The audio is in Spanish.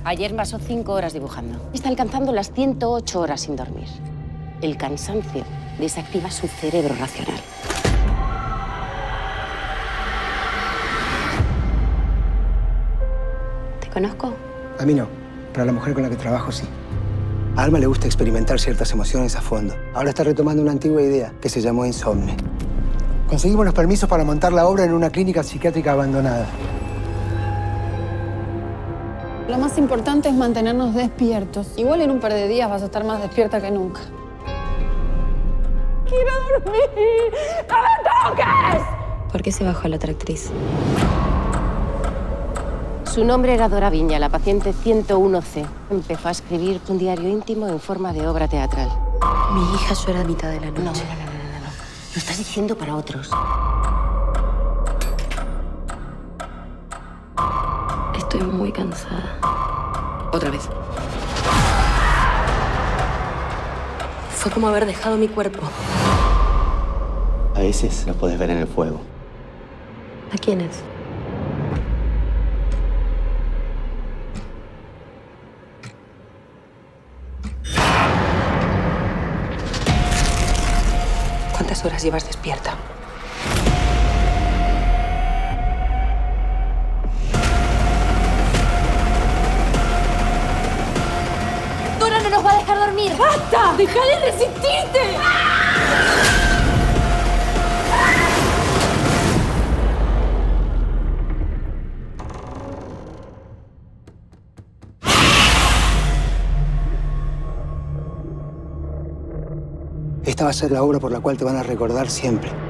Ayer pasó 5 horas dibujando. Está alcanzando las 108 horas sin dormir. El cansancio desactiva su cerebro racional. ¿Te conozco? A mí no, pero a la mujer con la que trabajo sí. A Alma le gusta experimentar ciertas emociones a fondo. Ahora está retomando una antigua idea que se llamó Insomne. Conseguimos los permisos para montar la obra en una clínica psiquiátrica abandonada. Lo más importante es mantenernos despiertos. Igual en un par de días vas a estar más despierta que nunca. ¡Quiero dormir! ¡No me toques! ¿Por qué se bajó la otra actriz? Su nombre era Dora Viña, la paciente 101C. Empezó a escribir un diario íntimo en forma de obra teatral. Mi hija llora a mitad de la noche. No. Lo estás diciendo para otros. Estoy muy cansada. Otra vez. Fue como haber dejado mi cuerpo. A veces los puedes ver en el fuego. ¿A quiénes? ¿Cuántas horas llevas despierta? ¡Dora no nos va a dejar dormir! ¡Basta! ¡Deja de resistirte! Esta va a ser la obra por la cual te van a recordar siempre.